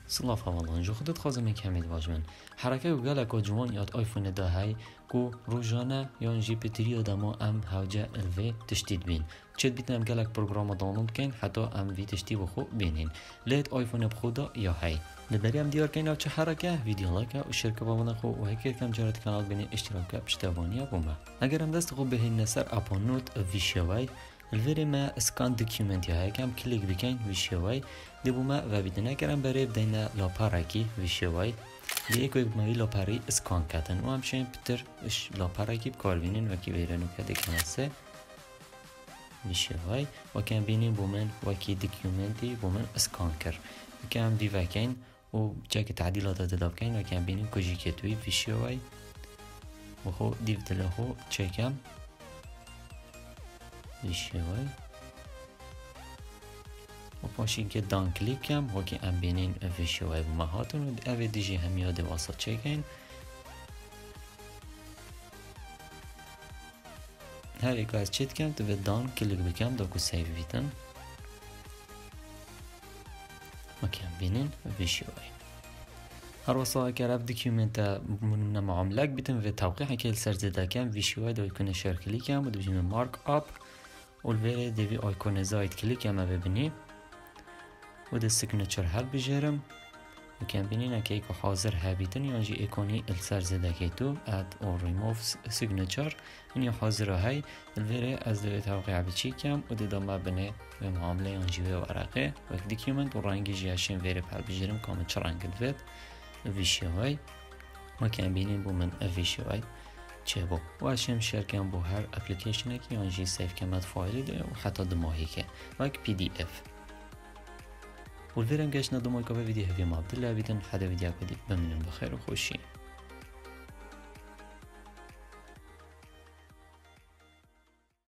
صلافة والله نجو خدت خازم كامل واجمن حركة وقالك جوان ياد آيفون ده هاي كو روجانا يان جي بتريو دما ام هاوجا الفي تشتيد بين تشد بيتنا قالك برنامج داونلود كين حتى ام في تشتي بخو بينين ليت آيفون بخودا يا هاي لبري ام ديار كين چه حركة فيديو لايك وشارك با خو و هيك كم جرات قناه بين اشتراك بشتابانيا بوما اگر هم دست خو به نسر اپونوت ویشوای الفيري ما اسكان دوكيومنت هاي كم كليك بكين ويشوي دبو ما و بدنا كرم بري بدينا لاپاراكي ويشوي دي اكو بماي لاپاري اسكان كاتن و همشين بتر اش لاپاراكي بكاربينين وكي بيرنو كده كنسه ويشوي وكان بينين بومن وكي دوكيومنتي بومن اسكان كر كم دي وكين و جاك تعديلات داداب كين وكان بينين كوجي كتوي ويشوي وخو ديف دلهو تشيكم ويشوي وباشي دان كليكم وكي ام بينين ويشوي بمهاتون و اوه ديجي هم ياد واسط چيكين هر ايكو از چيت كم تو دان كليك بكم داكو سيف بيتن وكي ام بينين ويشوي هر وصا كراب دوكيومنتا من معاملك بيتن في توقيع كيل سرزده كم ويشوي دو يكون شير كليكم و دوجي مارك اب والفيري ديفي ايكون زايد كليك اما ببني وده سيجنتشر هل بجرم وكان بينينا كيكو حاضر هابيتن يانجي ايكوني السر زدكيتو اد او ريموف سيجنتشر اني حاضر هاي الفيري از دوی توقيع بچيكم وده داما بني بمعامله يانجي ورقه وك دوكيومنت ورانجي جياشين فيري بحال بجرم كامل چرانج الفيت وفيشي هاي وكان بينين بو من افيشي هاي چه و اشم شیر کم بو هر اپلیکیشنه که آنجی سیف کمت فایلی ده و حتی دماهی که وک پی دی اف والفيرم قاشنا دماغي كوفي فيديو هفي ما عبدالله بيتن حدا فيديو كودي بمنن بخير وخوشي